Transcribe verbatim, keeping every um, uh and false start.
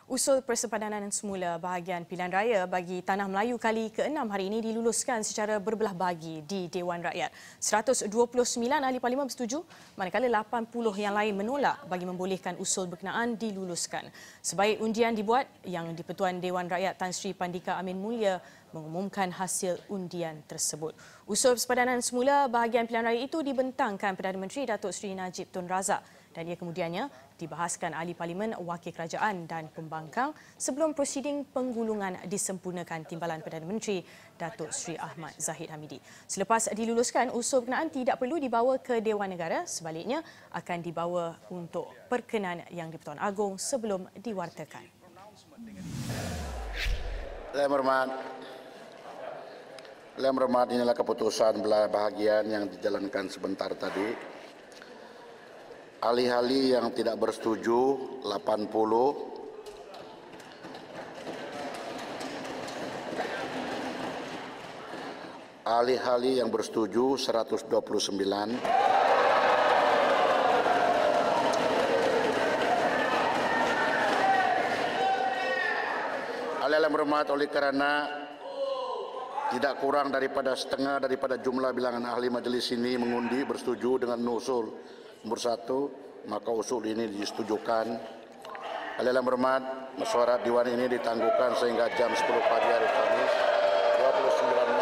Usul persempadanan semula bahagian pilihan raya bagi Tanah Melayu kali keenam hari ini diluluskan secara berbelah bagi di Dewan Rakyat. seratus dua puluh sembilan ahli parlimen bersetuju, manakala lapan puluh yang lain menolak bagi membolehkan usul berkenaan diluluskan. Sebaik undian dibuat, Yang di-Pertuan Dewan Rakyat Tan Sri Pandika Amin Mulia mengumumkan hasil undian tersebut. Usul persempadanan semula bahagian pilihan raya itu dibentangkan Perdana Menteri Datuk Seri Najib Tun Razak dan ia kemudiannya dibahaskan ahli parlimen, wakil kerajaan dan pembangkang sebelum prosiding penggulungan disempurnakan Timbalan Perdana Menteri Datuk Seri Ahmad Zahid Hamidi. Selepas diluluskan, usul berkenaan tidak perlu dibawa ke Dewan Negara, sebaliknya akan dibawa untuk perkenan Yang di-Pertuan Agong sebelum diwartakan. Yang berhormat, Yang berhormat, inilah keputusan belah bahagian yang dijalankan sebentar tadi. Ahli-ahli yang tidak bersetuju lapan puluh, ahli-ahli yang bersetuju seratus dua puluh sembilan, ahli-ahli yang berhormat, oleh kerana tidak kurang daripada setengah daripada jumlah bilangan ahli majlis ini mengundi bersetuju dengan usul nomor satu, maka usul ini disetujukan. Ahli-ahli yang berhormat, mesyuarat Dewan ini ditangguhkan sehingga jam sepuluh pagi hari Khamis dua puluh sembilan